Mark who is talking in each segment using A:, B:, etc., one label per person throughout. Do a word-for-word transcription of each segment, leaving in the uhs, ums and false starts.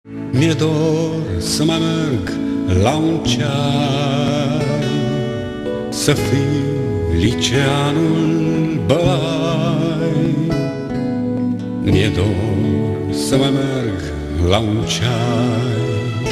A: Mi-e dor să mai merg la un ceai, să fiu liceanul Bălai. Mi-e dor să mai merg la un ceai.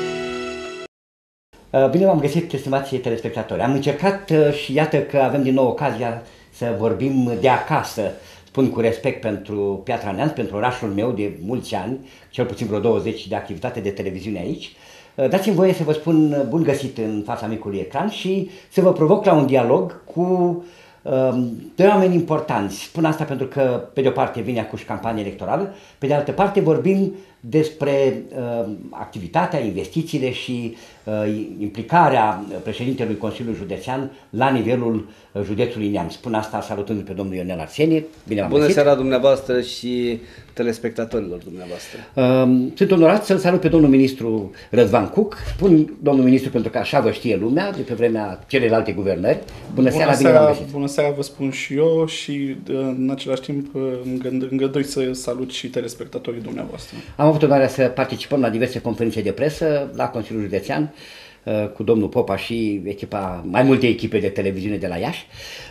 B: Bine v-am găsit, stimați telespectatori. Am încercat și iată că avem din nou ocazia să vorbim de acasă. Spun cu respect pentru Piatra Neamț, pentru orașul meu de mulți ani, cel puțin vreo douăzeci de activitate de televiziune aici. Dați-mi voie să vă spun bun găsit în fața micului ecran și să vă provoc la un dialog cu um, doi oameni importanți. Spun asta pentru că, pe de o parte, vine acum și campanie electorală, pe de altă parte vorbim despre uh, activitatea, investițiile și uh, implicarea președintelui Consiliului Județean la nivelul uh, județului Neamț. Spun asta salutându-l pe domnul Ionel Arsenie. Bine v-am
C: Bună
B: găsit.
C: seara dumneavoastră și telespectatorilor dumneavoastră.
B: Uh, sunt onorat să-l salut pe domnul ministru Răzvan Cuc. Spun domnul ministru pentru că așa vă știe lumea de pe vremea celelalte guvernări. Bună, bună seara, bine v-am găsit.
D: Bună seara, vă spun și eu și în același timp îngădui să salut și telespectatorii dumneavoastră.
B: Am avut onoarea să participăm la diverse conferințe de presă la Consiliul Județean cu domnul Popa și echipa, mai multe echipe de televiziune de la Iași.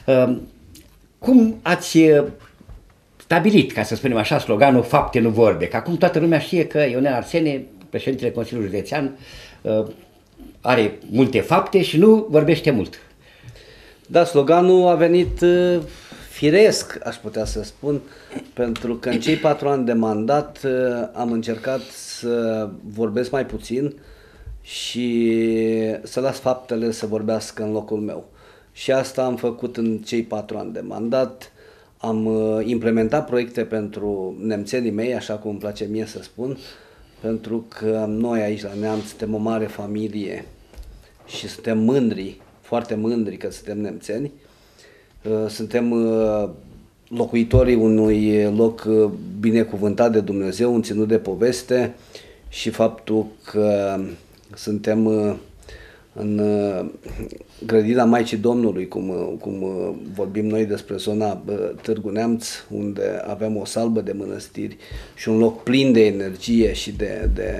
B: Cum ați stabilit, ca să spunem așa, sloganul "Fapte, nu vorbe"? Că acum toată lumea știe că Ionel Arsenie, președintele Consiliului Județean, are multe fapte și nu vorbește mult.
C: Da, sloganul a venit firesc, aș putea să spun, pentru că în cei patru ani de mandat am încercat să vorbesc mai puțin și să las faptele să vorbească în locul meu. Și asta am făcut în cei patru ani de mandat. Am implementat proiecte pentru nemțenii mei, așa cum îmi place mie să spun, pentru că noi aici la Neamț suntem o mare familie și suntem mândri, foarte mândri că suntem nemțeni. Suntem locuitorii unui loc binecuvântat de Dumnezeu, un ținut de poveste, și faptul că suntem în grădina Maicii Domnului, cum, cum vorbim noi despre zona Târgu Neamț, unde avem o salbă de mănăstiri și un loc plin de energie și de, de,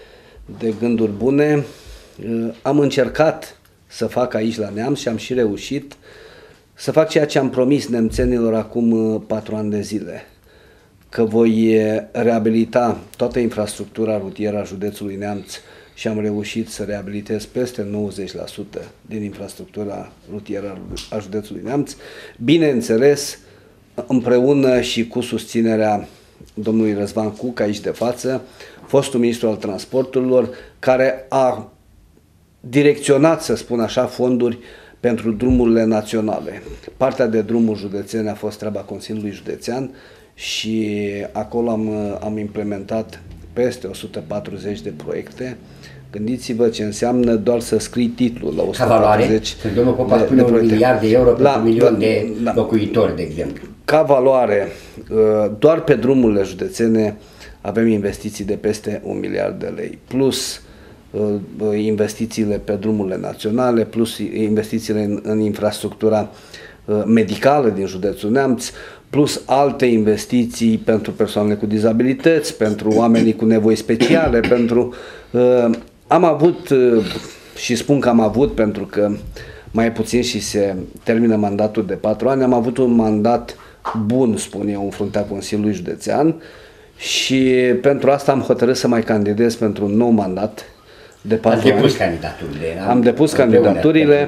C: de gânduri bune. Am încercat să fac aici la Neamț și am și reușit să fac ceea ce am promis nemțenilor acum patru ani de zile, că voi reabilita toată infrastructura rutieră a județului Neamț și am reușit să reabilitez peste nouăzeci la sută din infrastructura rutieră a județului Neamț, bineînțeles împreună și cu susținerea domnului Răzvan Cuc aici de față, fostul ministru al transporturilor, care a direcționat, să spun așa, fonduri pentru drumurile naționale. Partea de drumuri județene a fost treaba Consiliului Județean și acolo am, am implementat peste o sută patruzeci de proiecte. Gândiți-vă ce înseamnă doar să scrii titlul la o sută patruzeci
B: de, domnul Popa
C: de,
B: spune
C: de
B: un miliard de euro pentru un milion de
C: la,
B: locuitori, de exemplu.
C: Ca valoare, doar pe drumurile județene avem investiții de peste un miliard de lei, plus investițiile pe drumurile naționale, plus investițiile în, în infrastructura medicală din județul Neamț, plus alte investiții pentru persoanele cu dizabilități, pentru oamenii cu nevoi speciale, pentru... Uh, am avut, uh, și spun că am avut pentru că mai puțin și se termină mandatul de patru ani, am avut un mandat bun, spun eu, în fruntea Consiliului Județean și pentru asta am hotărât să mai candidez pentru un nou mandat de patru ani.
B: Am depus candidaturile.
C: Am depus candidaturile.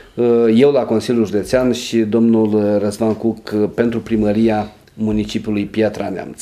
C: Eu la Consiliul Județean și domnul Răzvan Cuc pentru primăria municipiului Piatra Neamț.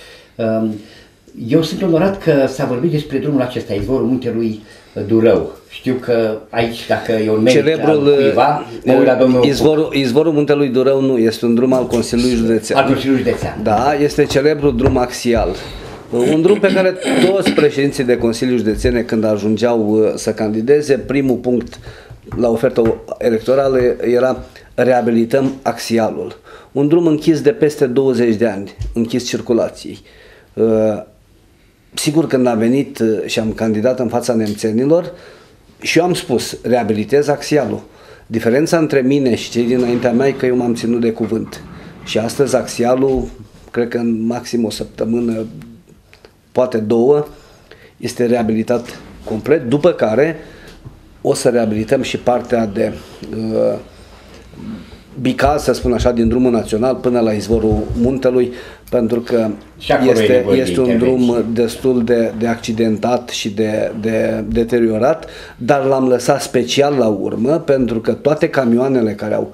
B: Eu sunt onorat că s-a vorbit despre drumul acesta, izvorul muntelui Durău. Știu că aici, dacă e un merit
C: Celebrul,
B: al cuiva, mă uit la domnul
C: izvorul, izvorul muntelui Durău nu, este un drum al Consiliului Județean.
B: Al Consiliului Județean.
C: Da, este celebrul drum axial. Un drum pe care toți președinții de Consiliu Județene, când ajungeau să candideze, primul punct la ofertă electorală era reabilităm axialul. Un drum închis de peste douăzeci de ani, închis circulației. Sigur, când am venit și am candidat în fața nemțenilor, și eu am spus, reabilitez axialul. Diferența între mine și cei dinaintea mea e că eu m-am ținut de cuvânt. Și astăzi axialul, cred că în maxim o săptămână, poate două, este reabilitat complet, după care o să reabilităm și partea de uh, bicaz, să spun așa, din drumul național până la izvorul muntelui, pentru că este, este un drum destul de, de accidentat și de, de deteriorat, dar l-am lăsat special la urmă, pentru că toate camioanele care au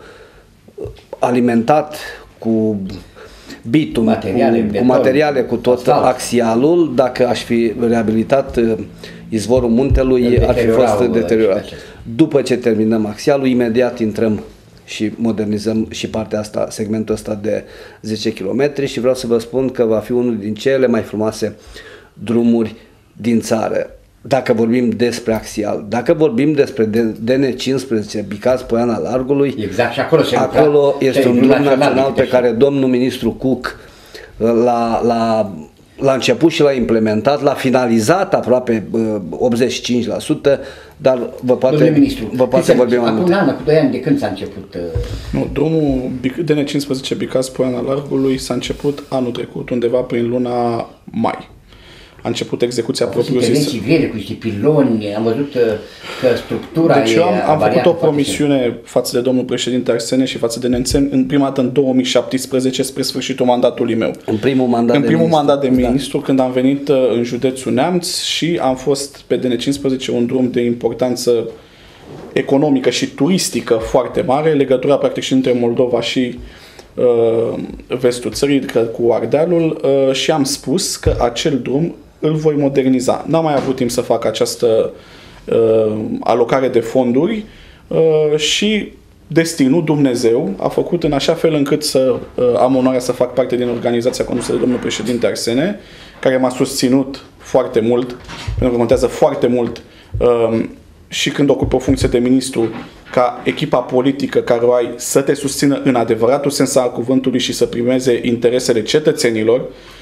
C: alimentat cu bitum,
B: materiale,
C: cu,
B: beton,
C: cu materiale, cu tot
B: asfalt.
C: axialul, dacă aș fi reabilitat izvorul muntelui, ar fi fost deteriorat. După ce terminăm axialul, imediat intrăm și modernizăm și partea asta, segmentul ăsta de zece kilometri, și vreau să vă spun că va fi unul din cele mai frumoase drumuri din țară. Dacă vorbim despre axial, dacă vorbim despre D N cincisprezece, Bicaz Poiana Largului,
B: exact, și acolo, se
C: acolo este un drum național, național pe care domnul ministru Cook l-a, l-a, l-a început și l-a implementat, l-a finalizat aproape optzeci și cinci la sută, dar vă poate,
B: ministru,
C: vă poate vorbim mai mult.
B: Acum un an, cu doi ani de când s-a început?
D: Nu, drumul D N cincisprezece Bicaz Poiana Largului s-a început anul trecut, undeva prin luna mai. A început execuția propriu-zisă.
B: Intervenții grele cu niște piloni, am văzut că structura
D: deci
B: e
D: eu am, am făcut o promisiune
B: foarte
D: față de domnul președinte Arsene și față de nemțeni, în prima dată în două mii șaptesprezece, spre sfârșitul mandatului meu.
C: În primul mandat
D: în
C: de
D: primul
C: ministru,
D: mandat de
C: da.
D: ministru, când am venit în județul Neamț și am fost pe D N cincisprezece, un drum de importanță economică și turistică foarte mare, legătura practic și între Moldova și uh, vestul țării, cu Ardealul, uh, și am spus că acel drum îl voi moderniza. N-am mai avut timp să fac această uh, alocare de fonduri uh, și destinul, Dumnezeu, a făcut în așa fel încât să uh, am onoarea să fac parte din organizația condusă de domnul președinte Arsene, care m-a susținut foarte mult, pentru că contează foarte mult uh, și când ocupi o funcție de ministru, ca echipa politică care o ai să te susțină în adevăratul sens al cuvântului și să primeze interesele cetățenilor,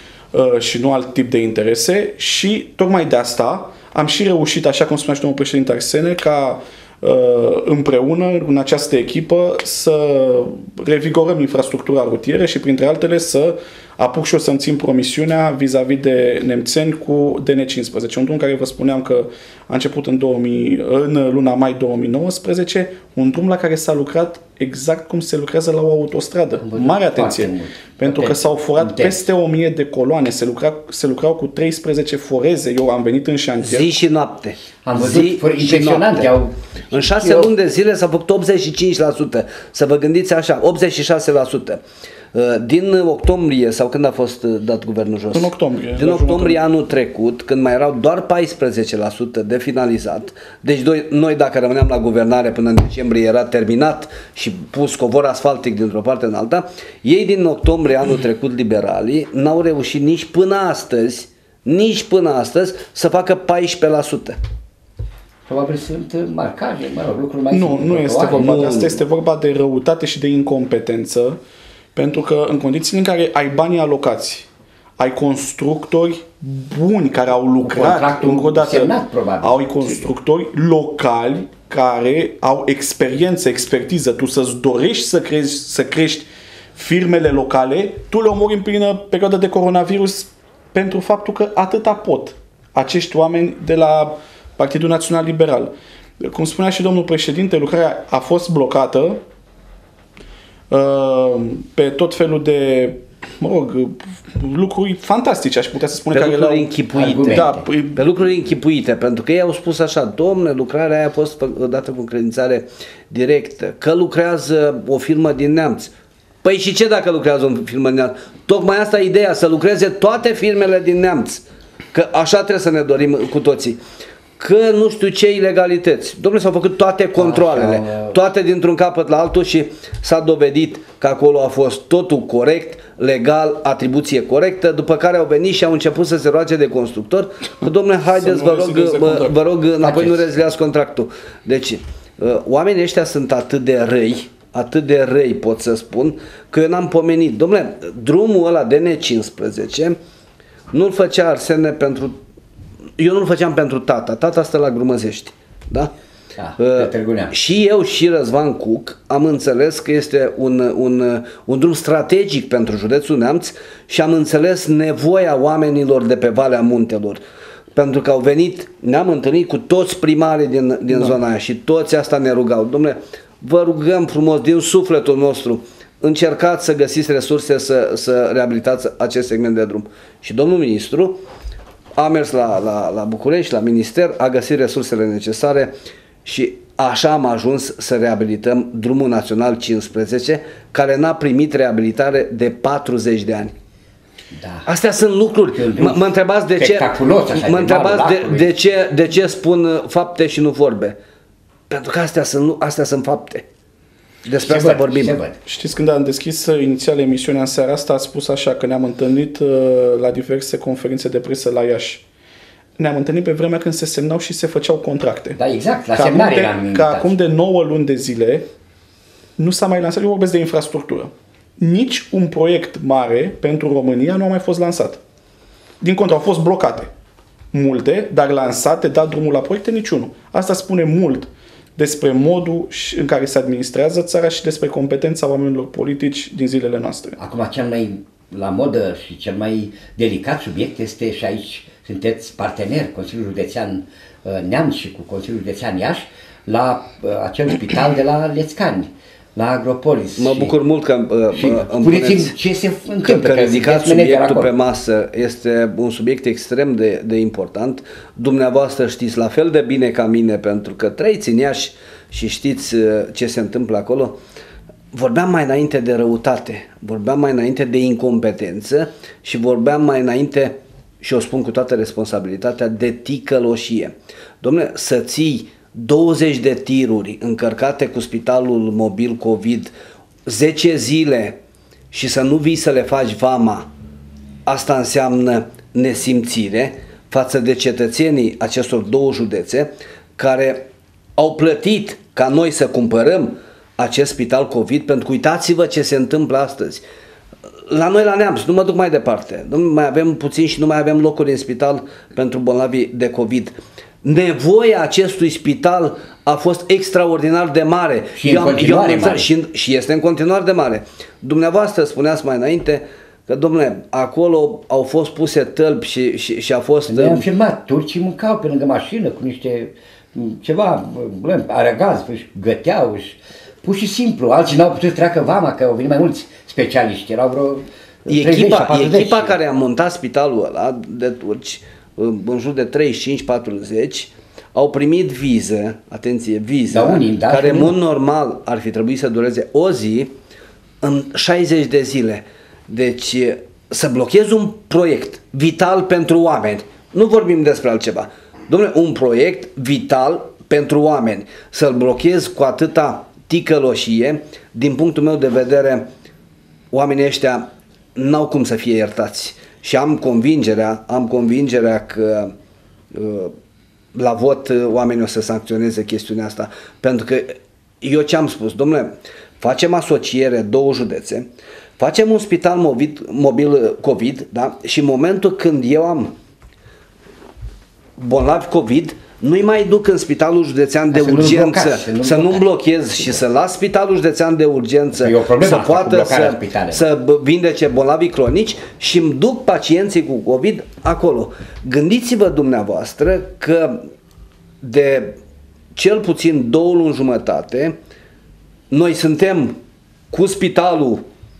D: și nu alt tip de interese, și tocmai de asta am și reușit, așa cum spunea și domnul președinte Arsene, ca împreună, în această echipă, să revigorăm infrastructura rutieră și, printre altele, să apuc și eu să-mi țin promisiunea vis-a-vis de nemțeni cu D N cincisprezece. Un drum care vă spuneam că a început în, două mii, în luna mai două mii nouăsprezece, un drum la care s-a lucrat exact cum se lucrează la o autostradă. Mare atenție! Pentru că s-au furat peste o mie de coloane, se, lucra, se lucrau cu treisprezece foreze. Eu am venit în șantier.
C: Zi și noapte.
B: Am văzut, impresionant. Au...
C: În șase luni de zile s-a făcut optzeci și cinci la sută. Să vă gândiți așa, optzeci și șase la sută. Din octombrie, sau când a fost dat guvernul jos?
D: În octombrie.
C: Din octombrie anul trecut, când mai erau doar paisprezece la sută de finalizat, deci noi dacă rămâneam la guvernare până în decembrie era terminat și pus covor asfaltic dintr-o parte în alta, ei din octombrie anul trecut, liberalii, n-au reușit nici până astăzi, nici până astăzi să facă paisprezece la sută.
B: Probabil sunt marcaje, mă rog, lucruri mai
D: Nu, nu este vorba de asta, este vorba de răutate și de incompetență. Pentru că în condițiile în care ai banii alocați, ai constructori buni care au lucrat, încă o dată,
B: semnat, probabil.
D: au constructori locali care au experiență, expertiză, tu să-ți dorești să crești, să crești firmele locale, tu le omori în plină perioadă de coronavirus pentru faptul că atâta pot acești oameni de la Partidul Național Liberal. Cum spunea și domnul președinte, lucrarea a fost blocată pe tot felul de, mă rog, lucruri fantastice, aș putea să spun,
C: pe
D: care
C: lucruri
D: le-au...
C: închipuite.
D: Da,
C: pe lucruri închipuite, pentru că ei au spus așa: domne, lucrarea aia a fost dată cu încredințare directă, că lucrează o firmă din Neamț. Păi și ce dacă lucrează o firmă din Neamț? Tocmai asta e ideea, să lucreze toate firmele din Neamț, că așa trebuie să ne dorim cu toții. Că nu știu ce ilegalități. Dom'le, s-au făcut toate controalele, așa, toate dintr-un capăt la altul și s-a dovedit că acolo a fost totul corect, legal, atribuție corectă, după care au venit și au început să se roage de constructor. Dom'le, haideți, vă rog, vă, vă rog, înapoi nu reziliați contractul. Deci, oamenii ăștia sunt atât de răi, atât de răi pot să spun, că eu n-am pomenit. Dom'le, drumul ăla D N cincisprezece nu-l făcea Arsene pentru... Eu nu-l făceam pentru tata, tata stă la Grumăzești, da?
B: Da, uh,
C: și eu și Răzvan Cuc am înțeles că este un, un, un drum strategic pentru județul Neamț și am înțeles nevoia oamenilor de pe Valea Muntelor. Pentru că au venit, ne-am întâlnit cu toți primarii din, din da. zona aia și toți asta ne rugau. Dom'le, vă rugăm frumos din sufletul nostru, încercați să găsiți resurse să, să reabilitați acest segment de drum. Și domnul ministru a mers la, la, la București, la minister, a găsit resursele necesare și așa am ajuns să reabilităm drumul național cincisprezece, care n-a primit reabilitare de patruzeci de ani. Da. Astea sunt lucruri. Mă, mă întrebați de ce, mă întrebați de, de, ce, de ce spun fapte și nu vorbe. Pentru că astea sunt, astea sunt fapte. Despre asta vorbim.
D: Știți, când am deschis inițial emisiunea în seara asta, a spus așa că ne-am întâlnit uh, la diverse conferințe de presă la Iași. Ne-am întâlnit pe vremea când se semnau și se făceau contracte.
B: Da, exact, la semnare
D: eram invitați. Că acum de nouă luni de zile nu s-a mai lansat, eu vorbesc de infrastructură. Nici un proiect mare pentru România nu a mai fost lansat. Din contră, au fost blocate multe, dar lansate, dat drumul la proiecte, niciunul. Asta spune mult despre modul în care se administrează țara și despre competența oamenilor politici din zilele noastre.
B: Acum, cel mai la modă și cel mai delicat subiect este, și aici sunteți parteneri, Consiliul Județean Neamț și cu Consiliul Județean Iași, la acel spital de la Lețcani, la Agropolis.
C: Mă bucur mult că
B: îmi puneți ce se întâmplă,
C: că, că ridicați subiectul pe masă. Este un subiect extrem de, de important. Dumneavoastră știți la fel de bine ca mine, pentru că trăiți în Iași și știți ce se întâmplă acolo. Vorbeam mai înainte de răutate, vorbeam mai înainte de incompetență și vorbeam mai înainte, și o spun cu toată responsabilitatea, de ticăloșie. Dom'le, să ții douăzeci de tiruri încărcate cu spitalul mobil COVID zece zile și să nu vii să le faci vama, asta înseamnă nesimțire față de cetățenii acestor două județe care au plătit ca noi să cumpărăm acest spital COVID, pentru că uitați-vă ce se întâmplă astăzi. La noi la Neamț, nu mă duc mai departe, nu mai avem puțin și nu mai avem locuri în spital pentru bolnavii de COVID. Nevoia acestui spital a fost extraordinar de mare.
B: Și, eu am, eu am mare.
C: Și, și este în continuare de mare. Dumneavoastră spuneați mai înainte că, domnule, acolo au fost puse tălpi și, și, și a fost...
B: Noi am filmat, turcii mâncau pe lângă mașină cu niște ceva, aragaz, își găteau, își, pur și simplu. Alții n-au putut să treacă vama, că au venit mai mulți specialiști, erau vreo
C: Echipa, patruzeci. Echipa care a montat spitalul ăla de turci, în jur de treizeci și cinci patruzeci, au primit viză, atenție, viză,
B: da, unii, da,
C: care în mod normal ar fi trebuit să dureze o zi, în șaizeci de zile. Deci să blochezi un proiect vital pentru oameni, nu vorbim despre altceva, dom'le, un proiect vital pentru oameni, să-l blochezi cu atâta ticăloșie, din punctul meu de vedere, oamenii ăștia n-au cum să fie iertați. Și am convingerea, am convingerea că uh, la vot uh, oamenii o să sancționeze chestiunea asta. Pentru că eu ce am spus, domnule, facem asociere două județe, facem un spital mobil, mobil COVID, da? Și în momentul când eu am bolnavi COVID, nu-i mai duc în spitalul județean de urgență, să nu-mi blochez și să las spitalul județean de urgență să poată să, să vindece bolnavii cronici și îmi duc pacienții cu COVID acolo. Gândiți-vă dumneavoastră că de cel puțin două luni jumătate noi suntem cu spitalul,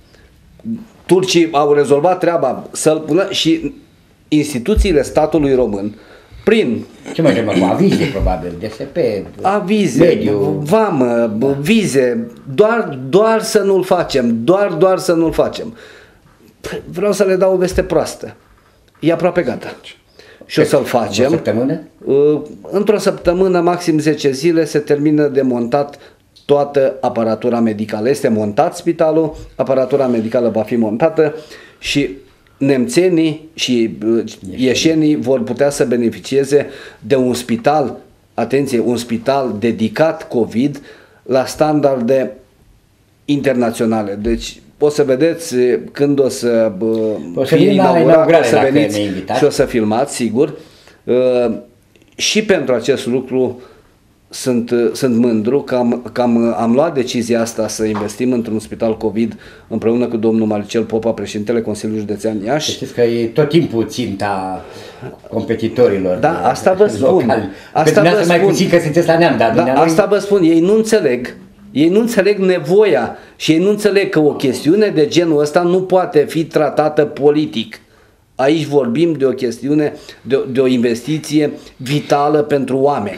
C: turcii au rezolvat treaba să-l pună și instituțiile statului român prin...
B: Ce mai trebuie? Avize, probabil, D S P,
C: avize,
B: mediu,
C: vamă, da. vize, doar, doar să nu-l facem, doar, doar să nu-l facem. Vreau să le dau o veste proastă. E aproape gata. Și o să-l facem.
B: O săptămână?
C: Într-o săptămână, maxim zece zile, se termină de montat toată aparatura medicală. Este montat spitalul, aparatura medicală va fi montată și nemțenii și ieșenii vor putea să beneficieze de un spital, atenție, un spital dedicat COVID la standarde internaționale. Deci o să vedeți când o să
B: o să fie inaugurat, o să veniți
C: și o să filmați, sigur. Și pentru acest lucru sunt, sunt mândru că, am, că am, am luat decizia asta să investim într-un spital COVID împreună cu domnul Maricel Popa, președintele Consiliului Județean Iași.
B: Știți că e tot timpul ținta competitorilor.
C: Da, asta vă spun.
B: Locali.
C: Asta vă
B: mai
C: spun.
B: puțin că sunteți la Neam, dar
C: Da, asta vă spun, ei nu înțeleg. Ei nu înțeleg nevoia și ei nu înțeleg că o chestiune de genul ăsta nu poate fi tratată politic. Aici vorbim de o chestiune, de, de o investiție vitală pentru oameni.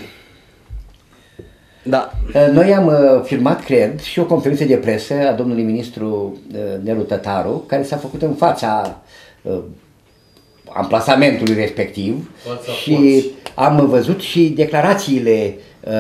C: Da.
B: Noi am filmat, cred, și o conferință de presă a domnului ministru Nelu Tătaru, care s-a făcut în fața amplasamentului respectiv și am văzut și declarațiile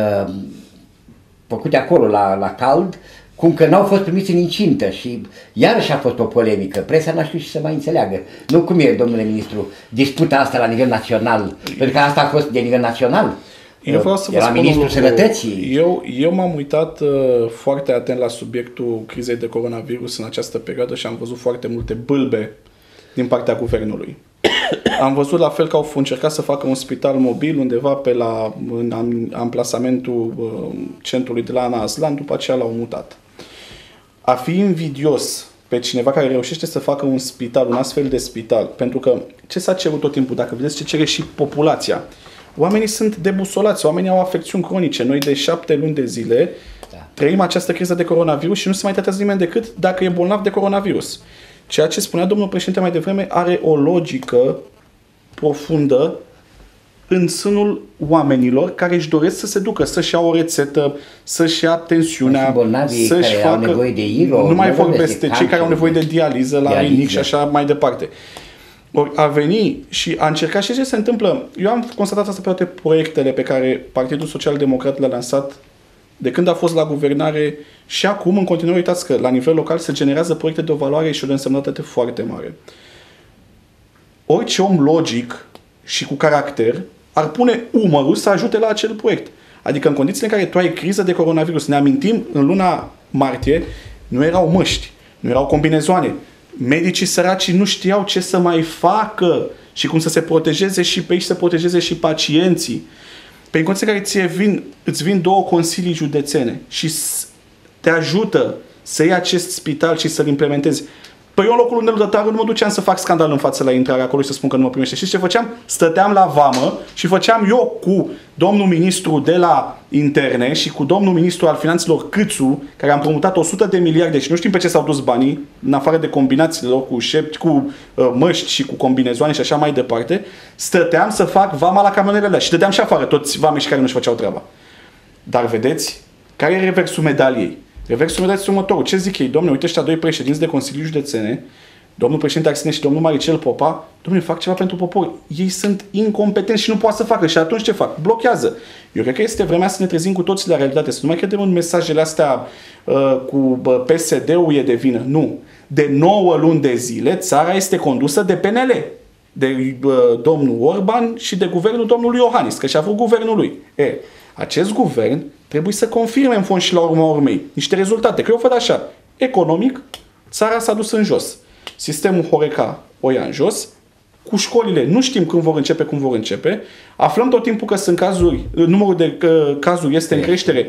B: făcute acolo la, la cald, cum că n-au fost primiți în incintă și iarăși a fost o polemică. Presa n-a știut și să mai înțeleagă. Nu cum e, domnule ministru, disputa asta la nivel național, pentru că asta a fost de nivel național.
D: Eu vreau să vă
B: Era
D: spun
B: ministrul
D: lucru.
B: Sănătății.
D: Eu, eu m-am uitat uh, foarte atent la subiectul crizei de coronavirus în această perioadă și am văzut foarte multe bâlbe din partea guvernului. Am văzut la fel că au încercat să facă un spital mobil undeva pe la, în amplasamentul uh, centrului de la Ana Aslan, după aceea l-au mutat. A fi invidios pe cineva care reușește să facă un spital, un astfel de spital, pentru că ce s-a cerut tot timpul, dacă vedeți ce cere și populația, oamenii sunt debusolați, oamenii au afecțiuni cronice. Noi de șapte luni de zile da. trăim această criză de coronavirus și nu se mai tratează nimeni decât dacă e bolnav de coronavirus. Ceea ce spunea domnul președinte mai devreme are o logică profundă în sânul oamenilor care își doresc să se ducă, să-și ia o rețetă, să-și ia tensiunea, să-și facă...
B: Au nevoie de iro,
D: nu mai vorbesc de cei care au nevoie de dializă la rinic și așa mai departe. Ori a veni și a încercat și ce se întâmplă. Eu am constatat asta pe toate proiectele pe care Partidul Social Democrat le-a lansat de când a fost la guvernare și acum, în continuare, uitați că la nivel local se generează proiecte de o valoare și o de însemnătate foarte mare. Orice om logic și cu caracter ar pune umărul să ajute la acel proiect. Adică în condițiile în care tu ai criză de coronavirus, ne amintim, în luna martie nu erau măști, nu erau combinezoane. Medicii săraci nu știau ce să mai facă și cum să se protejeze și pe ei să protejeze și pacienții. Pe în condiții în care ție vin, îți vin două consilii județene și te ajută să iei acest spital și să-l implementezi. Păi eu în locul lui Nelu Tătaru nu mă duceam să fac scandal în față la intrarea acolo și să spun că nu mă primește. Și ce făceam? Stăteam la vamă și făceam eu cu domnul ministru de la interne și cu domnul ministru al finanțelor Câțu, care am promutat o sută de miliarde și nu știm pe ce s-au dus banii, în afară de combinațiile lor cu șepti, cu uh, măști și cu combinezoane și așa mai departe, stăteam să fac vama la camionele alea și dădeam și afară toți vamești care nu-și făceau treaba. Dar vedeți, care e reversul medaliei? Reversul medaliei este următorul. Ce zic ei? Dom'le, uite ăștia doi președinți de Consiliul Județene, domnul președinte Arsene și domnul Maricel Popa, dom'le, fac ceva pentru popor. Ei sunt incompetenți și nu poate să facă. Și atunci ce fac? Blochează. Eu cred că este vremea să ne trezim cu toții la realitate. Să nu mai credem în mesajele astea uh, cu uh, P S D-ul e de vină. Nu. De nouă luni de zile, țara este condusă de P N L. De uh, domnul Orban și de guvernul domnului Iohannis, că și-a avut guvernul lui. E, acest guvern trebuie să confirme în fond și la urma urmei niște rezultate. Că eu văd așa, economic, țara s-a dus în jos. Sistemul Horeca o ia în jos, cu școlile nu știm când vor începe, cum vor începe, aflăm tot timpul că sunt cazuri, numărul de uh, cazuri este în creștere.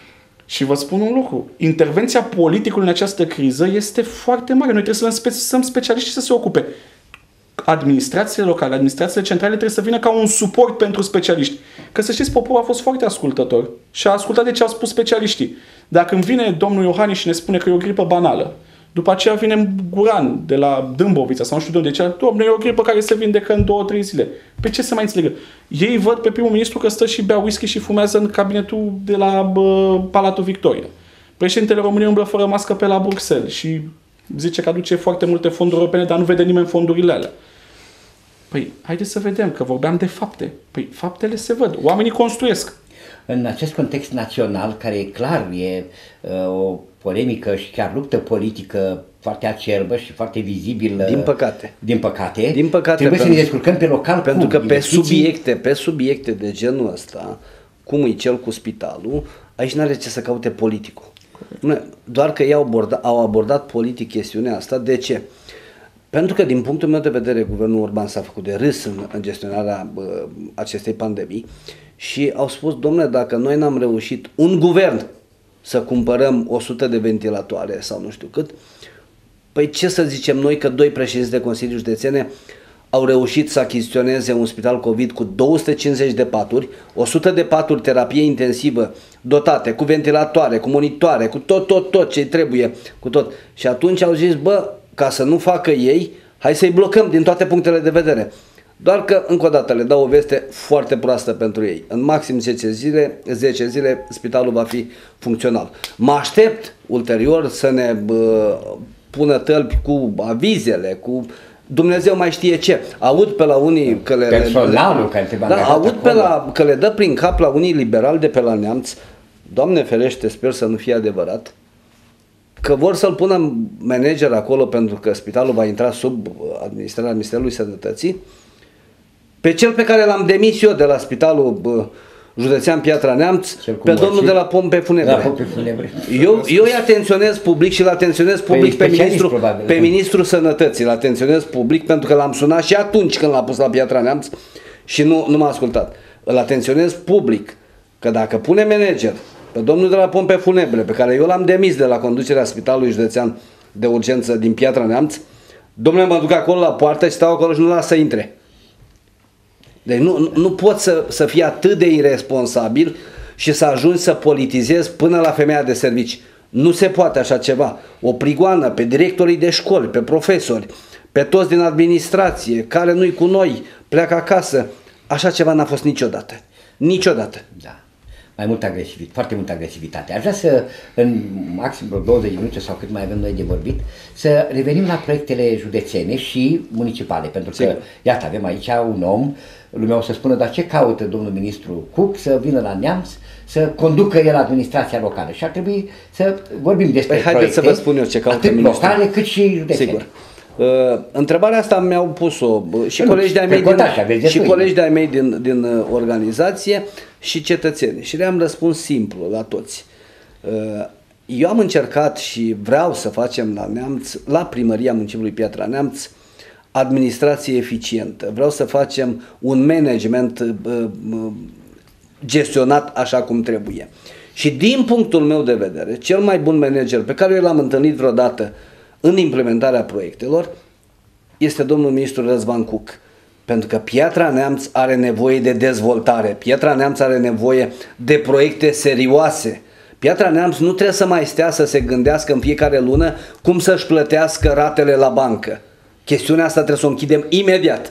D: Și vă spun un lucru, intervenția politicului în această criză este foarte mare. Noi trebuie să lăsăm specialiști să se ocupe. Administrațiile locale, administrațiile centrale trebuie să vină ca un suport pentru specialiști. Că să știți, poporul a fost foarte ascultător și a ascultat de ce au spus specialiștii. Dacă îmi vine domnul Iohannis și ne spune că e o gripă banală, după aceea vine Guran de la Dâmbovița sau nu știu de unde, zicea, domnule, e o gripă care se vindecă în două, trei zile. Pe ce să mai înțelegă? Ei văd pe primul ministru că stă și bea whisky și fumează în cabinetul de la bă, Palatul Victoria. Președintele României umblă fără mască pe la Bruxelles și zice că aduce foarte multe fonduri europene, dar nu vede nimeni fondurile alea. Păi, haideți să vedem, că vorbeam de fapte. Păi, faptele se văd. Oamenii construiesc.
B: În acest context național, care e clar, e uh, o polemică și chiar luptă politică foarte acerbă și foarte vizibilă.
C: Din păcate.
B: Din păcate.
C: Din păcate.
B: Trebuie să ne descurcăm pe local.
C: Pentru
B: cu
C: că pe
B: investiții.
C: subiecte, pe subiecte de genul ăsta, cum e cel cu spitalul, aici n-are ce să caute politicul. Doar că ei au abordat, au abordat politic chestiunea asta. De ce? Pentru că, din punctul meu de vedere, guvernul Orban s-a făcut de râs în, în gestionarea bă, acestei pandemii și au spus, domnule, dacă noi n-am reușit, un guvern, să cumpărăm o sută de ventilatoare sau nu știu cât, păi ce să zicem noi că doi președinți de Consilii Județene au reușit să achiziționeze un spital COVID cu două sute cincizeci de paturi, o sută de paturi terapie intensivă dotate cu ventilatoare, cu monitoare, cu tot, tot, tot ce trebuie, cu tot. Și atunci au zis, bă, ca să nu facă ei, hai să-i blocăm din toate punctele de vedere. Doar că, încă o dată, le dau o veste foarte proastă pentru ei. În maxim zece zile, zece zile, spitalul va fi funcțional. Mă aștept ulterior să ne bă, pună tălpi cu avizele, cu Dumnezeu mai știe ce. Aud pe la unii că le,
B: personalul care trebuie
C: da, aud pe la, că le dă prin cap la unii liberali de pe la Neamț, Doamne ferește, sper să nu fie adevărat, că vor să-l pună manager acolo pentru că spitalul va intra sub administrarea Ministerului Sănătății, pe cel pe care l-am demis eu de la spitalul bă, județean Piatra Neamț, pe domnul de la pompe funebre.
B: La pompe funebre.
C: Eu, eu îi atenționez public și îl atenționez public păi, pe, ministru, probabil, pe ministrul Sănătății, îl atenționez public pentru că l-am sunat și atunci când l-a pus la Piatra Neamț și nu, nu m-a ascultat. Îl atenționez public că dacă pune manager pe domnul de la pompe funebre, pe care eu l-am demis de la conducerea Spitalului Județean de Urgență din Piatra Neamț, domnule, mă duc acolo la poartă și stau acolo și nu las să intre. Deci nu, nu, nu pot să, să fii atât de irresponsabil și să ajungi să politizezi până la femeia de servici. Nu se poate așa ceva. O prigoană pe directorii de școli, pe profesori, pe toți din administrație, care nu-i cu noi, pleacă acasă. Așa ceva n-a fost niciodată. Niciodată.
B: Da. Mai multă agresivitate, foarte multă agresivitate. Aș vrea să, în maxim vreo douăzeci de minute sau cât mai avem noi de vorbit, să revenim la proiectele județene și municipale, pentru că, Sigur. iată, avem aici un om, lumea o să spună, dar ce caută domnul ministru Cuc să vină la Neamț, să conducă el administrația locală? Și ar trebui să vorbim despre
C: păi,
B: proiecte,
C: haideți să vă spun eu ce caută
B: atât
C: ministru.
B: locale cât și județene.
C: Sigur. Uh, întrebarea asta mi-au pus-o uh, și colegi de-ai mei, din, și colegi de-ai mei din, din uh, organizație și cetățeni. Și le-am răspuns simplu la toți. Uh, eu am încercat și vreau să facem la Neamț, la primăria municipiului Piatra Neamț, administrație eficientă. Vreau să facem un management uh, uh, gestionat așa cum trebuie. Și din punctul meu de vedere, cel mai bun manager pe care eu l-am întâlnit vreodată în implementarea proiectelor este domnul ministru Răzvan Cuc. Pentru că Piatra Neamț are nevoie de dezvoltare, Piatra Neamț are nevoie de proiecte serioase. Piatra Neamț nu trebuie să mai stea să se gândească în fiecare lună cum să-și plătească ratele la bancă. Chestiunea asta trebuie să o închidem imediat.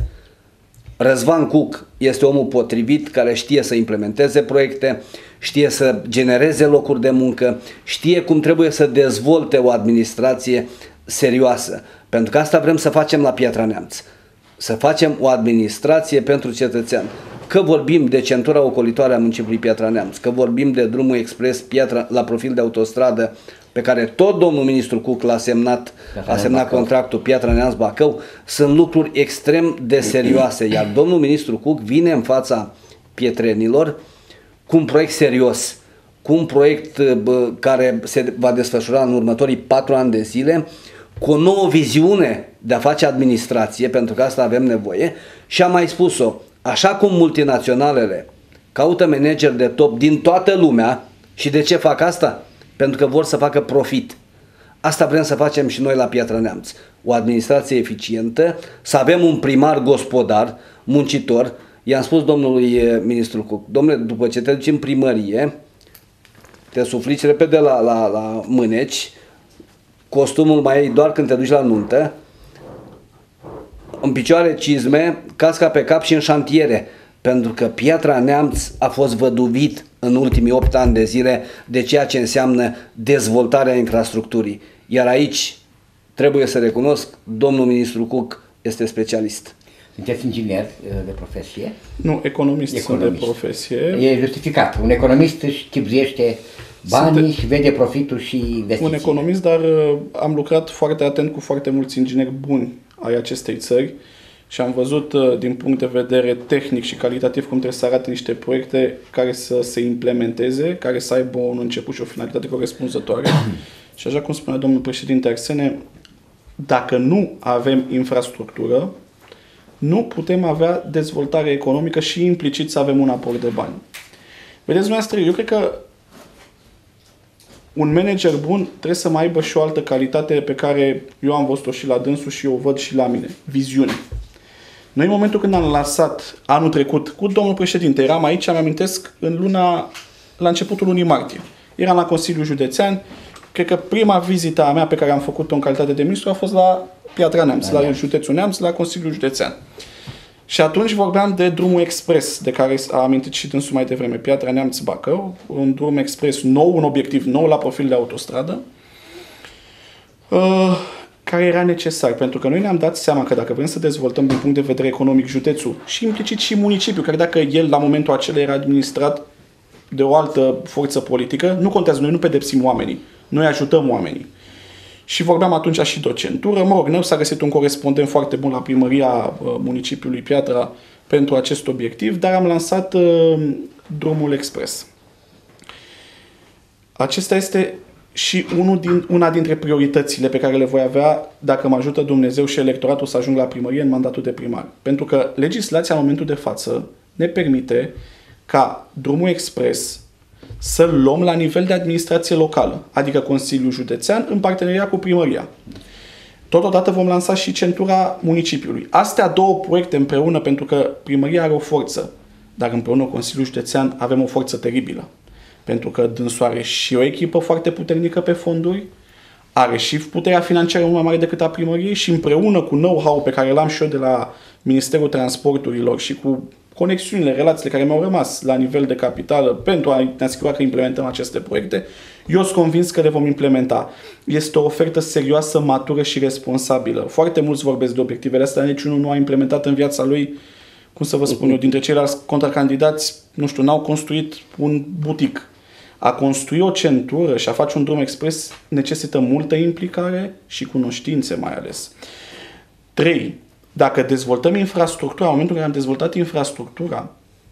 C: Răzvan Cuc este omul potrivit care știe să implementeze proiecte, știe să genereze locuri de muncă, știe cum trebuie să dezvolte o administrație serioasă. Pentru că asta vrem să facem la Piatra Neamț. Să facem o administrație pentru cetățean. Că vorbim de centura ocolitoare a municipiului Piatra Neamț, că vorbim de drumul expres Piatra, la profil de autostradă, pe care tot domnul ministru Cuc l-a semnat, a semnat contractul Piatra Neamț Bacău, sunt lucruri extrem de serioase. Iar domnul ministru Cuc vine în fața pietrenilor cu un proiect serios, cu un proiect bă, care se va desfășura în următorii patru ani de zile, cu o nouă viziune de a face administrație, pentru că asta avem nevoie, și am mai spus-o, așa cum multinaționalele caută manageri de top din toată lumea, și de ce fac asta? Pentru că vor să facă profit. Asta vrem să facem și noi la Piatra Neamț. O administrație eficientă, să avem un primar gospodar, muncitor. I-am spus domnului ministru Cuc, domnule, după ce te duci în primărie, te suflici repede la, la, la mâneci, costumul mai ai doar când te duci la nuntă, în picioare cizme, casca pe cap și în șantiere, pentru că Piatra Neamț a fost văduvit în ultimii opt ani de zile de ceea ce înseamnă dezvoltarea infrastructurii. Iar aici, trebuie să recunosc, domnul ministru Cuc este specialist.
B: Sunteți inginer de profesie?
D: Nu, economist, economist. Sunt de profesie.
B: E justificat. Un economist își chibzuiește banii sunt și vede profitul și investiții.
D: Un economist, dar am lucrat foarte atent cu foarte mulți ingineri buni ai acestei țări și am văzut din punct de vedere tehnic și calitativ cum trebuie să arate niște proiecte care să se implementeze, care să aibă un început și o finalitate corespunzătoare. Și așa cum spunea domnul președinte Arsene, dacă nu avem infrastructură, nu putem avea dezvoltare economică și implicit să avem un aport de bani. Vedeți dumneavoastră, eu cred că un manager bun trebuie să mai aibă și o altă calitate pe care eu am văzut-o și la dânsul și eu o văd și la mine. Viziune. Noi în momentul când am lansat anul trecut cu domnul președinte, eram aici, îmi amintesc, în luna, la începutul lunii martie. Eram la Consiliul Județean. Cred că prima vizită a mea pe care am făcut-o în calitate de ministru a fost la Piatra Neamț, la județul Neamț, la Consiliul Județean. Și atunci vorbeam de drumul expres, de care a amintit și dânsul mai devreme, Piatra Neamț-Bacău, un drum expres nou, un obiectiv nou la profil de autostradă, uh, care era necesar, pentru că noi ne-am dat seama că dacă vrem să dezvoltăm din punct de vedere economic județul și implicit și municipiul, care dacă el la momentul acela era administrat de o altă forță politică, nu contează, noi nu pedepsim oamenii, noi ajutăm oamenii. Și vorbeam atunci și de o centură. Mă rog, nu s-a găsit un corespondent foarte bun la primăria uh, municipiului Piatra pentru acest obiectiv, dar am lansat uh, drumul expres. Acesta este și unul din, una dintre prioritățile pe care le voi avea, dacă mă ajută Dumnezeu și electoratul, să ajung la primărie în mandatul de primar. Pentru că legislația în momentul de față ne permite ca drumul expres să-l luăm la nivel de administrație locală, adică Consiliul Județean în parteneria cu primăria. Totodată vom lansa și centura municipiului. Astea două proiecte împreună, pentru că primăria are o forță, dar împreună cu Consiliul Județean avem o forță teribilă. Pentru că dânsul are și o echipă foarte puternică pe fonduri, are și puterea financiară mult mai mare decât a primăriei și împreună cu know-how pe care l-am și eu de la Ministerul Transporturilor și cu conexiunile, relațiile care mi-au rămas la nivel de capitală pentru a ne asigura că implementăm aceste proiecte, eu sunt convins că le vom implementa. Este o ofertă serioasă, matură și responsabilă. Foarte mulți vorbesc de obiectivele astea, niciunul nu a implementat în viața lui, cum să vă spun eu, dintre ceilalți contracandidați, nu știu, n-au construit un butic. A construi o centură și a face un drum expres necesită multă implicare și cunoștințe mai ales. trei. Dacă dezvoltăm infrastructura, în momentul în care am dezvoltat infrastructura,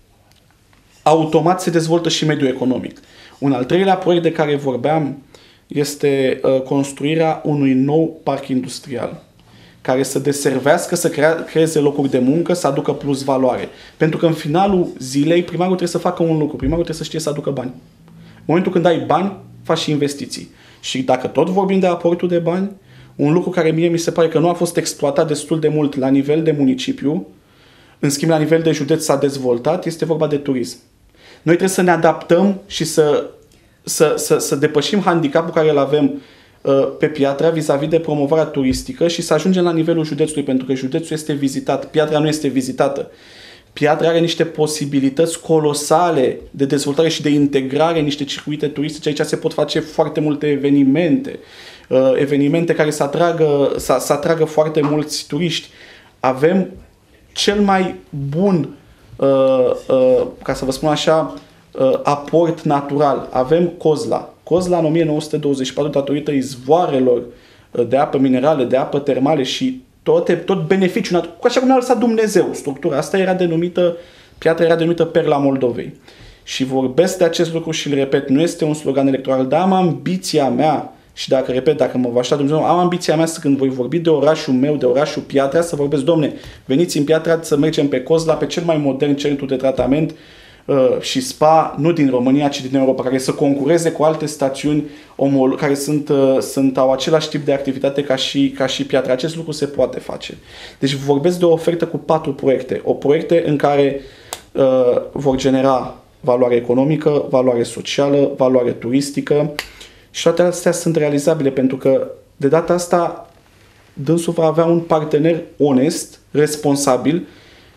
D: automat se dezvoltă și mediul economic. Un al treilea proiect de care vorbeam este uh, construirea unui nou parc industrial, care să deservească, să crea, creeze locuri de muncă, să aducă plus valoare. Pentru că în finalul zilei, primarul trebuie să facă un lucru, primarul trebuie să știe să aducă bani. În momentul când ai bani, faci și investiții. Și dacă tot vorbim de aportul de bani, un lucru care mie mi se pare că nu a fost exploatat destul de mult la nivel de municipiu, în schimb la nivel de județ s-a dezvoltat, este vorba de turism. Noi trebuie să ne adaptăm și să, să, să, să depășim handicapul care îl avem uh, pe Piatra vis-a-vis de promovarea turistică și să ajungem la nivelul județului, pentru că județul este vizitat, Piatra nu este vizitată. Piatra are niște posibilități colosale de dezvoltare și de integrare în niște circuite turistice. Aici se pot face foarte multe evenimente, uh, evenimente care să atragă, să, să atragă foarte mulți turiști. Avem cel mai bun, uh, uh, ca să vă spun așa, uh, aport natural. Avem Cozla. Cozla în o mie nouă sute douăzeci și patru, datorită izvoarelor uh, de apă minerale, de apă termale și toate, tot beneficiul natural, așa cum ne-a lăsat Dumnezeu. Structura asta era denumită, Piatra era denumită Perla Moldovei. Și vorbesc de acest lucru și îl repet, nu este un slogan electoral, dar am ambiția mea, și dacă, repet, dacă mă va aștepta Dumnezeu, am ambiția mea să când voi vorbi de orașul meu, de orașul Piatra, să vorbesc, domne, veniți în Piatra să mergem pe Cozla, pe cel mai modern centru de tratament uh, și spa, nu din România, ci din Europa, care să concureze cu alte stațiuni omol- care sunt, uh, sunt, au același tip de activitate ca și, ca și Piatra. Acest lucru se poate face. Deci vorbesc de o ofertă cu patru proiecte. O proiecte în care uh, vor genera valoare economică, valoare socială, valoare turistică și toate astea sunt realizabile pentru că de data asta dânsul va avea un partener onest, responsabil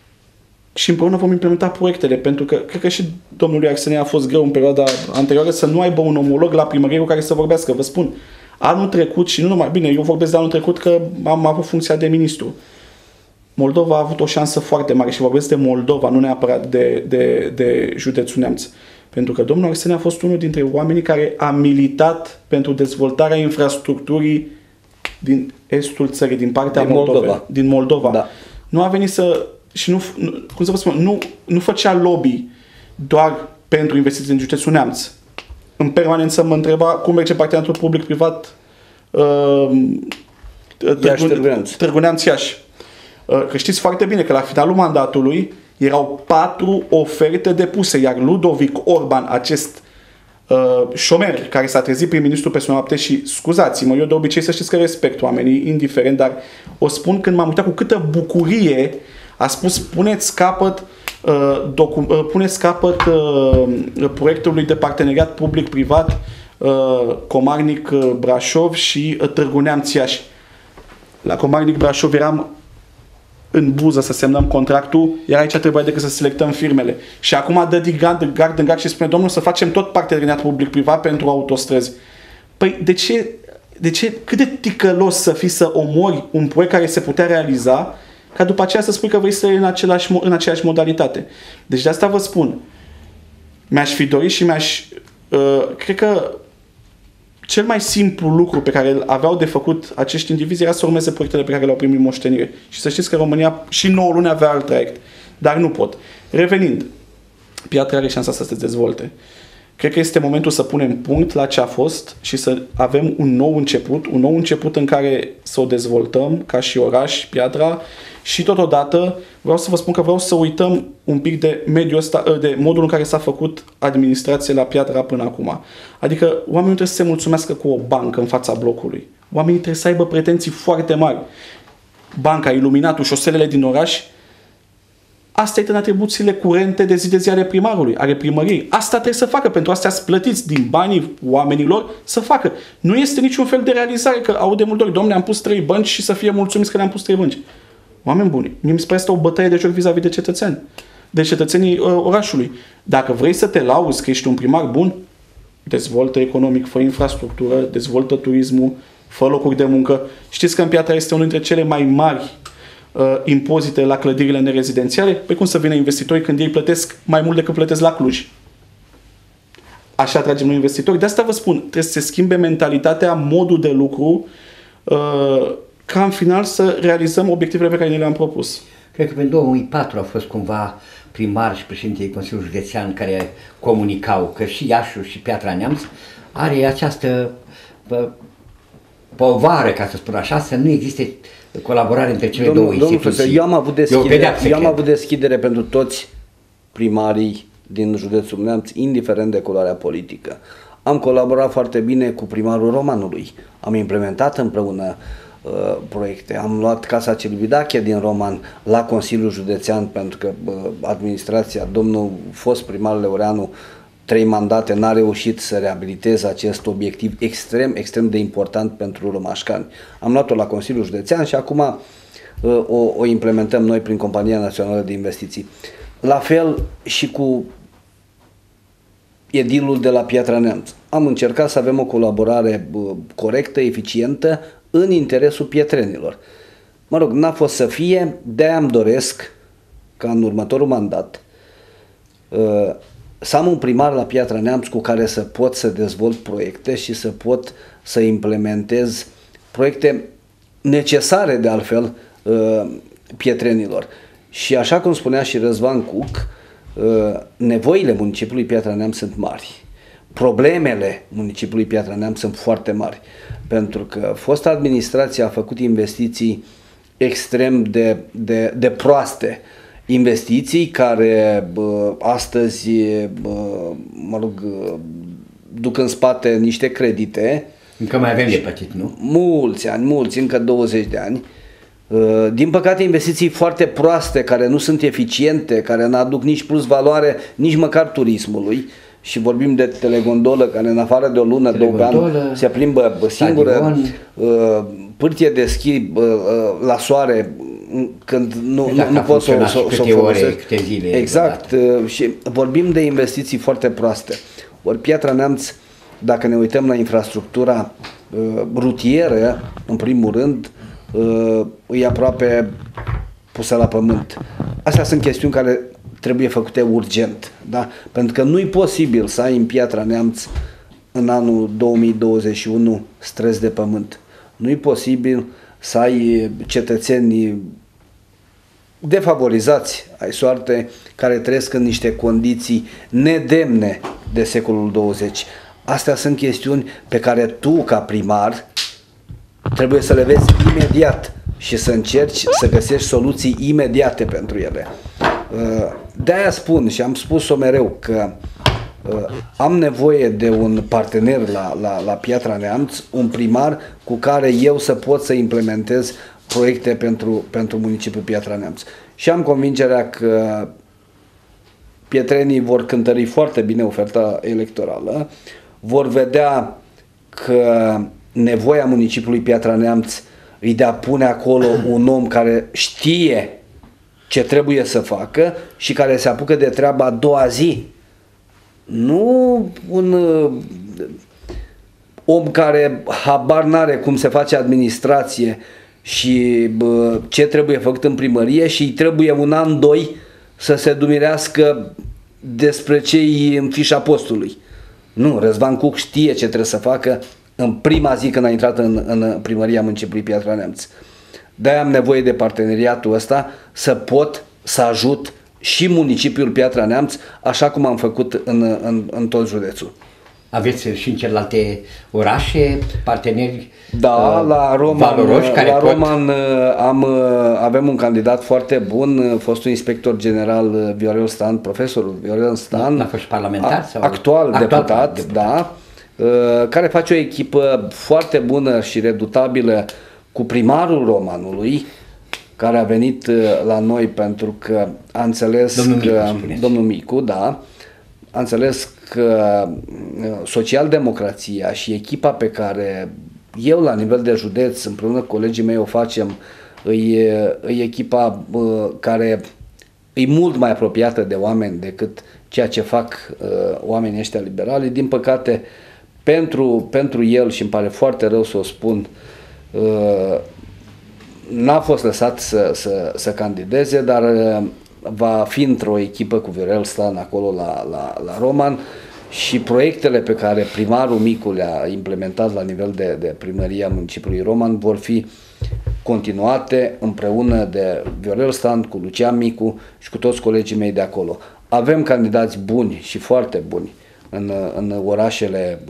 D: și împreună vom implementa proiectele, pentru că cred că și domnului Arsenie a fost greu în perioada anterioară să nu aibă un omolog la primărie cu care să vorbească. Vă spun, anul trecut și nu numai, bine, eu vorbesc de anul trecut că am avut funcția de ministru. Moldova a avut o șansă foarte mare și vorbesc de Moldova, nu neapărat de, de, de județul Neamț. Pentru că domnul Arsenie a fost unul dintre oamenii care a militat pentru dezvoltarea infrastructurii din estul țării, din partea
C: din
D: Moldovei,
C: Moldova.
D: din Moldova.
C: Da.
D: Nu a venit să și nu, cum să vă spun, nu, nu făcea lobby doar pentru investiții în județul Neamț. În permanență mă întreba cum merge parteneriatul public-privat uh, Târgu Neamț Iași. Uh, că știți foarte bine că la finalul mandatului Erau patru oferte depuse, iar Ludovic Orban, acest uh, șomer care s-a trezit prim-ministru peste noapte și, scuzați-mă, eu de obicei să știți că respect oamenii, indiferent, dar o spun când m-am uitat cu câtă bucurie, a spus, puneți capăt, uh, docu- uh, puneți capăt uh, proiectului de parteneriat public-privat uh, Comarnic-Brașov și uh, Târgu Neamț-Iași. La Comarnic-Brașov eram în buză să semnăm contractul, iar aici trebuia decât să selectăm firmele. Și acum dă din gard, gard în gard și spune, domnul, să facem tot parteneriat public-privat pentru autostrăzi. Păi de ce, de ce, cât de ticălos să fii să omori un proiect care se putea realiza, ca după aceea să spui că vrei să iei în, același, în aceeași modalitate. Deci de asta vă spun, mi-aș fi dorit și mi-aș, uh, cred că cel mai simplu lucru pe care îl aveau de făcut acești indivizi era să urmeze proiectele pe care le-au primit moștenire. Și să știți că România și nouă luni avea alt traiect. Dar nu pot. Revenind, Piatra are șansa să se dezvolte. Cred că este momentul să punem punct la ce a fost și să avem un nou început, un nou început în care să o dezvoltăm ca și oraș, Piatra, și totodată vreau să vă spun că vreau să uităm un pic de mediul ăsta, de modul în care s-a făcut administrație la Piatra până acum. Adică oamenii trebuie să se mulțumească cu o bancă în fața blocului. Oamenii trebuie să aibă pretenții foarte mari. Banca, iluminatul, șoselele din oraș, astea sunt în atribuțiile curente de zi de zi ale primarului, ale primăriei. Asta trebuie să facă, pentru astea să plătiți din banii oamenilor să facă. Nu este niciun fel de realizare că au de multe ori, domne, am pus trei bănci și să fie mulțumiți că le-am pus trei bănci. Oameni buni, mie mi se pare asta o bătaie de joc vis-a-vis de cetățeni, de cetățenii uh, orașului. Dacă vrei să te lauzi că ești un primar bun, dezvoltă economic, fă infrastructură, dezvoltă turismul, fă locuri de muncă. Știți că în Piatra este unul dintre cele mai mari uh, impozite la clădirile nerezidențiale? Păi cum să vină investitori când ei plătesc mai mult decât plătesc la Cluj? Așa atragem noi investitori. De asta vă spun, trebuie să se schimbe mentalitatea, modul de lucru, uh, ca în final să realizăm obiectivele pe care ne le-am propus.
B: Cred că pe două mii patru a fost cumva primar și președintele Consiliului Județean care comunicau că și Iașiul și Piatra Neamț are această bă, povară, ca să spun așa, să nu existe colaborare între cele
C: domnul,
B: două instituții.
C: Profesor, eu am avut deschidere, eu am avut deschidere pentru toți primarii din județul Neamț, indiferent de culoarea politică. Am colaborat foarte bine cu primarul Romanului. Am implementat împreună uh, proiecte. Am luat Casa Celibidache din Roman la Consiliul Județean pentru că uh, administrația, domnul fost primar Leureanu, trei mandate, n-a reușit să reabiliteze acest obiectiv extrem, extrem de important pentru romașcani. Am luat-o la Consiliul Județean și acum uh, o, o implementăm noi prin Compania Națională de Investiții. La fel și cu edilul de la Piatra Neamț. Am încercat să avem o colaborare uh, corectă, eficientă, în interesul pietrenilor. Mă rog, n-a fost să fie, de-aia îmi doresc ca în următorul mandat uh, să am un primar la Piatra Neamț cu care să pot să dezvolt proiecte și să pot să implementez proiecte necesare de altfel uh, pietrenilor. Și așa cum spunea și Răzvan Cuc, uh, nevoile municipiului Piatra Neamț sunt mari. Problemele municipiului Piatra Neamț sunt foarte mari, pentru că fosta administrație a făcut investiții extrem de, de, de proaste, investiții care bă, astăzi bă, mă rog, duc în spate niște credite.
B: Încă mai avem de plătit, nu?
C: Mulți ani, mulți, încă douăzeci de ani. Din păcate investiții foarte proaste, care nu sunt eficiente, care nu aduc nici plus valoare, nici măcar turismului. Și vorbim de telegondolă, care în afară de o lună, două ani, se plimbă singură, pârtie de schi la soare, când nu, nu, nu pot să o folosesc. Exact. Și vorbim de investiții foarte proaste. Ori Piatra Neamț, dacă ne uităm la infrastructura rutieră, în primul rând, e aproape pusă la pământ. Astea sunt chestiuni care trebuie făcute urgent, da? Pentru că nu e posibil să ai în Piatra Neamț în anul două mii douăzeci și unu străzi de pământ. Nu e posibil să ai cetățeni defavorizați ai soarte care trăiesc în niște condiții nedemne de secolul douăzeci. Astea sunt chestiuni pe care tu, ca primar, trebuie să le vezi imediat și să încerci să găsești soluții imediate pentru ele. De-aia spun și am spus-o mereu că am nevoie de un partener la, la, la Piatra Neamț, un primar cu care eu să pot să implementez proiecte pentru, pentru municipiul Piatra Neamț. Și am convingerea că pietrenii vor cântări foarte bine oferta electorală, vor vedea că nevoia municipiului Piatra Neamț îi de a pune acolo un om care știe ce trebuie să facă și care se apucă de treaba a doua zi. Nu un uh, om care habar n-are cum se face administrație și uh, ce trebuie făcut în primărie și îi trebuie un an, doi să se dumirească despre ce-i în fișa postului. Nu, Răzvan Cuc știe ce trebuie să facă în prima zi când a intrat în, în primăria municipiului Piatra Neamț. De-aia am nevoie de parteneriatul ăsta să pot să ajut și municipiul Piatra Neamț, așa cum am făcut în, în, în tot județul.
B: Aveți și în celelalte orașe parteneri
C: Da, uh, la Roman,
B: valoroși care
C: la
B: pot...
C: Roman am, avem un candidat foarte bun, fostul inspector general Viorel Stan, profesorul Viorel Stan,
B: a fost parlamentar? Sau...
C: Actual, actual deputat,
B: deputat,
C: da, uh, care face o echipă foarte bună și redutabilă cu primarul Romanului, care a venit la noi pentru că a înțeles
B: domnul
C: că,
B: Micu,
C: domnul Micu, da, a înțeles că socialdemocrația și echipa pe care eu la nivel de județ, împreună cu colegii mei o facem, îi, îi echipa care e mult mai apropiată de oameni decât ceea ce fac oamenii ăștia liberali. Din păcate, pentru, pentru el, și îmi pare foarte rău să o spun, n-a fost lăsat să, să, să candideze, dar va fi într-o echipă cu Viorel Stan acolo la, la, la Roman și proiectele pe care primarul Micu le-a implementat la nivel de, de primăria municipiului Roman vor fi continuate împreună de Viorel Stan, cu Lucian Micu și cu toți colegii mei de acolo. Avem candidați buni și foarte buni în, în, orașele,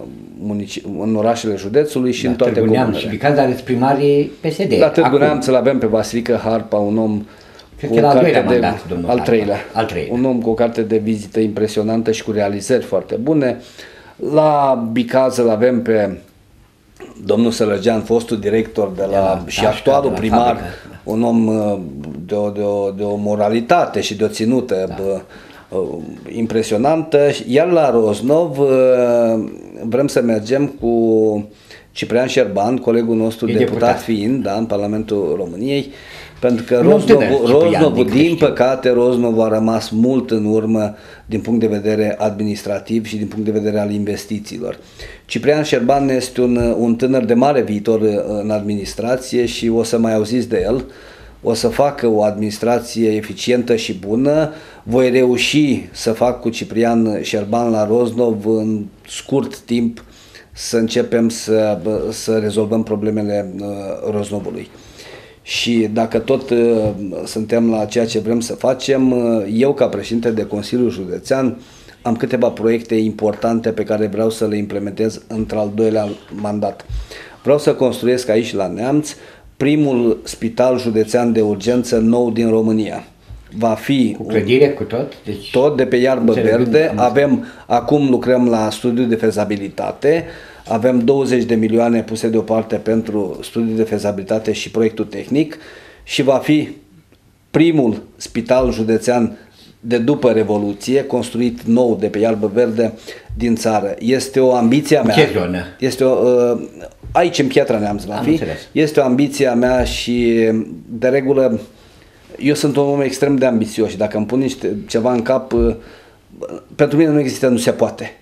C: în orașele județului și
B: da,
C: în toate
B: comunele. Și Bicaz aveți primarii P S D.
C: La Târgu Neamț îl avem pe Vasilică Harpa, un om
B: cu o carte de, mandat,
C: al, treilea,
B: al treilea.
C: Un om cu o carte de vizită impresionantă și cu realizări foarte bune. La Bicaz îl avem pe domnul Sălăgean, fostul director de la,
B: la
C: și actualul
B: la
C: primar,
B: fabrică.
C: Un om de o, de, o, de o moralitate și de o ținută da. bă, impresionantă. Iar la Roznov vrem să mergem cu Ciprian Șerban, colegul nostru deputat, deputat fiind, da, în Parlamentul României, pentru că Roznovul, din păcate, Roznovul a rămas mult în urmă din punct de vedere administrativ și din punct de vedere al investițiilor. Ciprian Șerban este un, un tânăr de mare viitor în administrație și o să mai auziți de el. O să facă o administrație eficientă și bună. Voi reuși să fac cu Ciprian Șerban la Roznov în scurt timp să începem să, să rezolvăm problemele uh, Roznovului. Și dacă tot uh, suntem la ceea ce vrem să facem, uh, eu ca președinte de Consiliul Județean am câteva proiecte importante pe care vreau să le implementez într-al doilea mandat. Vreau să construiesc aici la Neamț primul spital județean de urgență nou din România. Va fi
B: cu clădire, cu tot? Deci
C: tot de pe iarbă verde. Avem, acum lucrăm la studiu de fezabilitate. Avem douăzeci de milioane puse deoparte pentru studiul de fezabilitate și proiectul tehnic și va fi primul spital județean de după Revoluție, construit nou de pe iarbă verde din țară. Este o ambiție a mea.
B: Ce zonă?
C: Este o, aici în Piatra Neamț va
B: Am
C: fi.
B: Înțeles.
C: Este o ambiție a mea și de regulă eu sunt un om extrem de ambițios și dacă îmi pun niște, ceva în cap, pentru mine nu există nu se poate.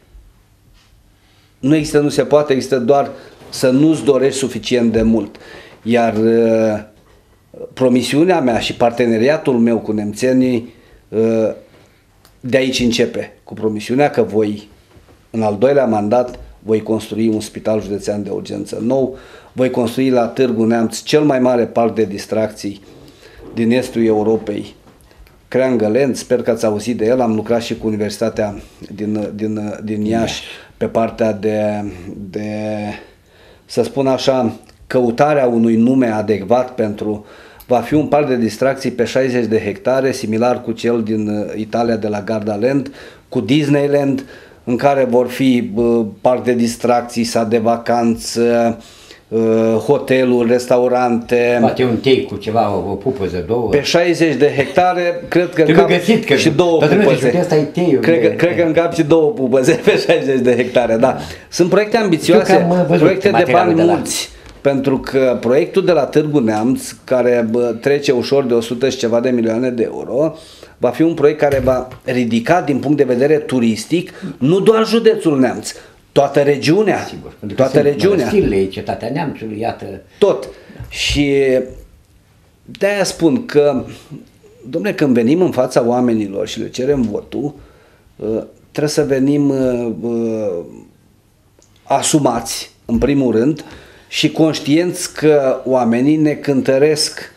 C: Nu există nu se poate, există doar să nu-ți dorești suficient de mult. Iar uh, promisiunea mea și parteneriatul meu cu nemțenii uh, de aici începe. Cu promisiunea că voi, în al doilea mandat, voi construi un spital județean de urgență nou, voi construi la Târgu Neamț cel mai mare parc de distracții din estul Europei, Creangălent, sper că ați auzit de el, am lucrat și cu Universitatea din, din, din Iași pe partea de, de, să spun așa, căutarea unui nume adecvat pentru va fi un parc de distracții pe șaizeci de hectare, similar cu cel din Italia de la Gardaland, cu Disneyland, în care vor fi uh, parc de distracții, sat de vacanță, uh, hoteluri, restaurante.
B: Poate un tei cu ceva, o, o pupăză, două.
C: Pe șaizeci de hectare, cred că
B: Trebuie găsit, că
C: și două pupăze.
B: Asta e teiul.
C: Cred că, cred că încap și două pupăze pe șaizeci de hectare, da. Sunt proiecte ambițioase, proiecte de bani
B: de
C: mulți. Pentru că proiectul de la Târgu Neamț, care bă, trece ușor de o sută și ceva de milioane de euro, va fi un proiect care va ridica din punct de vedere turistic nu doar județul Neamț, toată regiunea.
B: Sigur,
C: toată regiunea.
B: Mănăstirile, Cetatea Neamțului, iată.
C: Tot. Și de-aia spun că, dom'le, când venim în fața oamenilor și le cerem votul, trebuie să venim asumați, în primul rând, și conștienți că oamenii ne cântăresc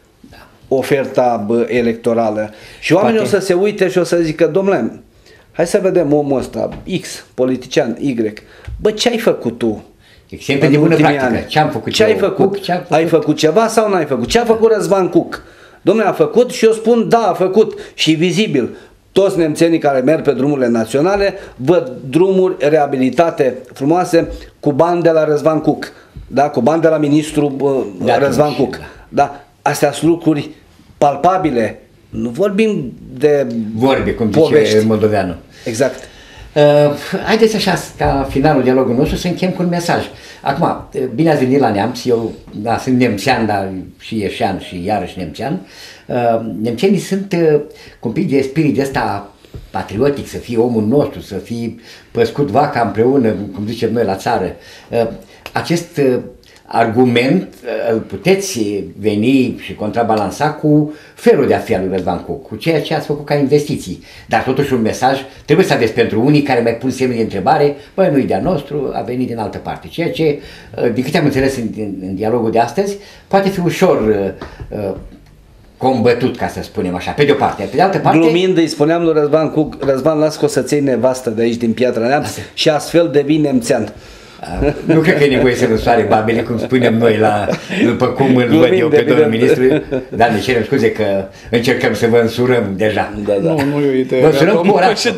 C: oferta bă, electorală. Și oamenii Poate. o să se uite și o să zică, domnule, hai să vedem omul ăsta, X, politician, Y, bă, ce ai făcut tu?
B: Exemple de bună practică. Ce am făcut?
C: Ce ai făcut? Cuc, ce făcut? Ai făcut ceva sau n-ai făcut? Ce a făcut Răzvan Cuc? Domnule, a făcut și eu spun, da, a făcut și vizibil. Toți nemțenii care merg pe drumurile naționale văd drumuri reabilitate, frumoase, cu bani de la Răzvan Cuc, da? Cu bani de la ministrul uh, Răzvan Cuc. Da. Da? Astea sunt lucruri palpabile. Nu vorbim de
B: vorbe, cum
C: povești.
B: Zice moldoveanul.
C: Exact.
B: Uh, haideți așa, ca finalul dialogului nostru, să închem cu un mesaj. Acum, bine ați venit la Neamț, eu da, sunt nemțean, dar și ieșean și iarăși nemțean. Uh, nemțenii sunt uh, cu un pic de spirit de ăsta patriotic, să fie omul nostru, să fie păscut vaca împreună, cum zicem noi la țară. Uh, acest uh, argument îl puteți veni și contrabalansa cu felul de a fi al lui Răzvan Cuc, cu ceea ce ați făcut ca investiții. Dar totuși un mesaj trebuie să aveți pentru unii care mai pun semne de întrebare, băi, nu-i de-a nostru, a venit din altă parte. Ceea ce, din câte am înțeles în, în, în dialogul de astăzi, poate fi ușor uh, combătut, ca să spunem așa, pe de o parte. Pe de altă parte...
C: Glumind, îi spuneam lui Răzvan Cuc, Răzvan, las că o să ții nevastă de aici din Piatra Neamț și astfel devii nemțean.
B: Nu cred că e nevoie să răsoare babele, cum spunem noi, la, după cum îl văd eu pe domnul ministru, dar ne cerem scuze că încercăm să vă însurăm deja.
C: Da, da.
D: Nu, nu e o idee.
B: Vă însurăm cu orașul.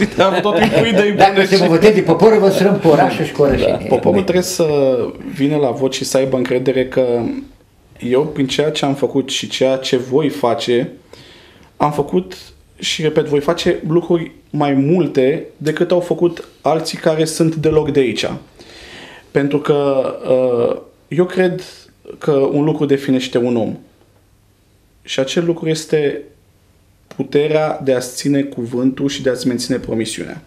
B: Dacă se vă voteze poporul, vă însurăm cu orașul și cu orășenii.
D: Da. Poporul trebuie să vină la vot și să aibă încredere că eu, prin ceea ce am făcut și ceea ce voi face, am făcut și, repet, voi face lucruri mai multe decât au făcut alții care sunt deloc de aici. Pentru că uh, eu cred că un lucru definește un om. Și acel lucru este puterea de a-ți ține cuvântul și de a-ți menține promisiunea.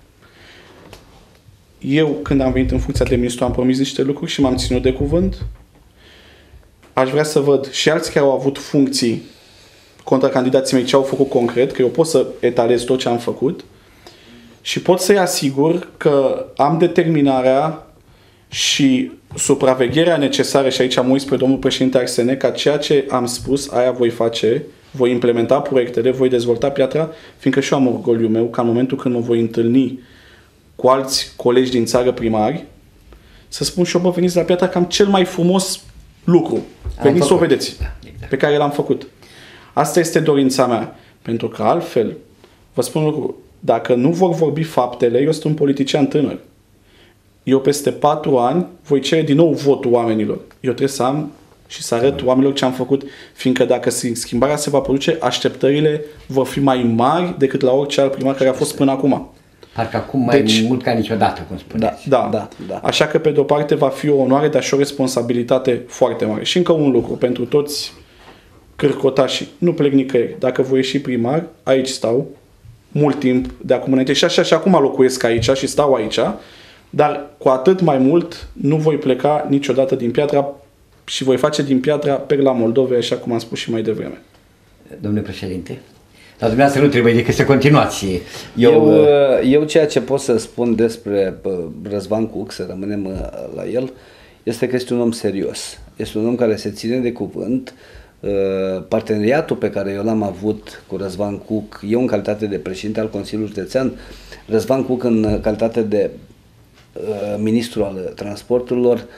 D: Eu, când am venit în funcția de ministru, am promis niște lucruri și m-am ținut de cuvânt. Aș vrea să văd și alții care au avut funcții contra candidații mei ce au făcut concret, că eu pot să etalez tot ce am făcut și pot să-i asigur că am determinarea și supravegherea necesară, și aici am uit spre domnul președinte Arsene, ca ceea ce am spus, aia voi face, voi implementa proiectele, voi dezvolta Piatra, fiindcă și eu am orgoliul meu, ca în momentul când mă voi întâlni cu alți colegi din țară primari, să spun și eu, bă, veniți la Piatra, că am cel mai frumos lucru. Veniți să o vedeți, pe care l-am făcut. Asta este dorința mea, pentru că altfel, vă spun un lucru, dacă nu vor vorbi faptele, eu sunt un politician tânăr. Eu peste patru ani voi cere din nou votul oamenilor. Eu trebuie să am și să arăt oamenilor ce am făcut, fiindcă dacă schimbarea se va produce, așteptările vor fi mai mari decât la orice alt primar care a fost până acum.
B: Parcă acum mai deci, mult ca niciodată, cum spuneți.
D: Da, da, da. Așa că pe de o parte va fi o onoare, dar și o responsabilitate foarte mare. Și încă un lucru, pentru toți cârcotașii, nu plec nicăieri. Dacă voi ieși primar, aici stau, mult timp de acum înainte. Și așa și acum locuiesc aici și stau aici. Dar cu atât mai mult nu voi pleca niciodată din Piatra și voi face din Piatra perla Moldovei, așa cum am spus și mai devreme.
B: Domnule președinte, dar dumneavoastră nu trebuie decât să continuați.
C: Eu, eu, eu ceea ce pot să spun despre Răzvan Cuc, să rămânem la el, este că este un om serios. Este un om care se ține de cuvânt. Parteneriatul pe care eu l-am avut cu Răzvan Cuc, eu în calitate de președinte al Consiliului Județean, Răzvan Cuc în calitate de ministru al transporturilor,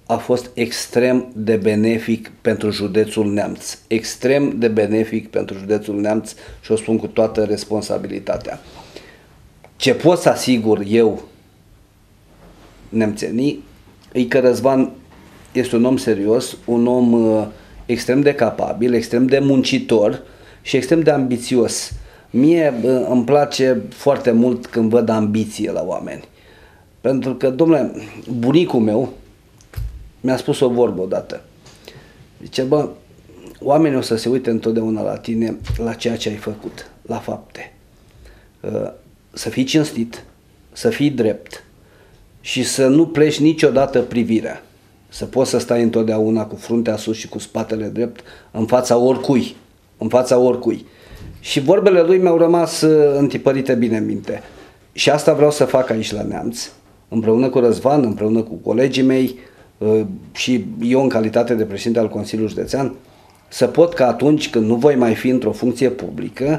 C: a fost extrem de benefic pentru județul Neamț. Extrem de benefic pentru județul Neamț și o spun cu toată responsabilitatea. Ce pot să asigur eu nemțenii e că Răzvan este un om serios, un om uh, extrem de capabil, extrem de muncitor și extrem de ambițios. Mie uh, îmi place foarte mult când văd ambiție la oameni. Pentru că, domnule, bunicul meu mi-a spus o vorbă odată. Zice, bă, oamenii o să se uite întotdeauna la tine, la ceea ce ai făcut, la fapte. Uh, să fii cinstit, să fii drept și să nu pleci niciodată privirea. Să poți să stai întotdeauna cu fruntea sus și cu spatele drept în fața oricui, în fața oricui. Și vorbele lui mi-au rămas întipărite bine în minte. Și asta vreau să fac aici la Neamț, împreună cu Răzvan, împreună cu colegii mei și eu în calitate de președinte al Consiliului Județean, să pot că atunci când nu voi mai fi într-o funcție publică,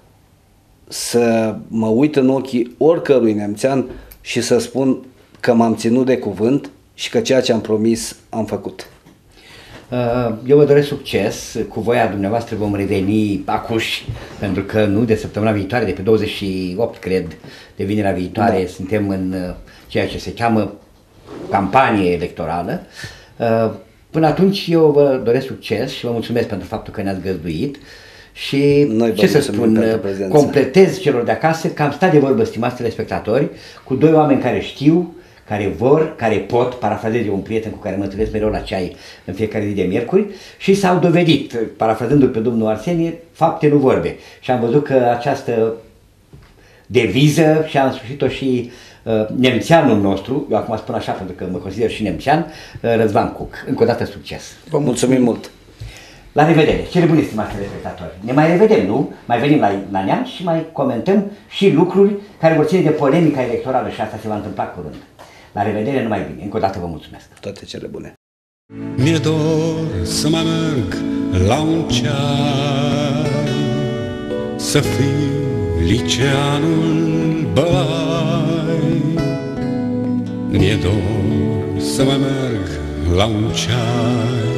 C: să mă uit în ochii oricărui nemțean și să spun că m-am ținut de cuvânt și că ceea ce am promis am făcut.
B: Eu vă doresc succes, cu voia dumneavoastră vom reveni acuși, pentru că nu de săptămâna viitoare, de pe douăzeci și opt, cred, de vinerea viitoare, da. Suntem în ceea ce se cheamă campanie electorală. Până atunci eu vă doresc succes și vă mulțumesc pentru faptul că ne-ați găzduit și,
C: Noi
B: ce să spun, completez celor de acasă că am stat de vorbă, stimați telespectatori, cu doi oameni care știu, care vor, care pot, parafrazez eu un prieten cu care mă întâlnesc mereu la ceai în fiecare zi de miercuri și s-au dovedit, parafrazându-l pe domnul Arsenie, fapte nu vorbe. Și am văzut că această deviză și am sfârșit-o și uh, nemțeanul nostru, eu acum spun așa pentru că mă consider și nemțean, uh, Răzvan Cuc. Încă o dată succes!
C: Vă mulțumim mult!
B: La revedere! Cele bune, stimați telespectatori! Ne mai revedem, nu? Mai venim la, la Neamț și mai comentăm și lucruri care vor ține de polemica electorală și asta se va întâmpla curând. La revedere, numai bine. Încă o dată vă mulțumesc.
C: Toate cele bune.
A: Mi-e dor să mai merg la un ceai, să fiu liceanul Bălai. Mi-e dor să mai merg la un ceai,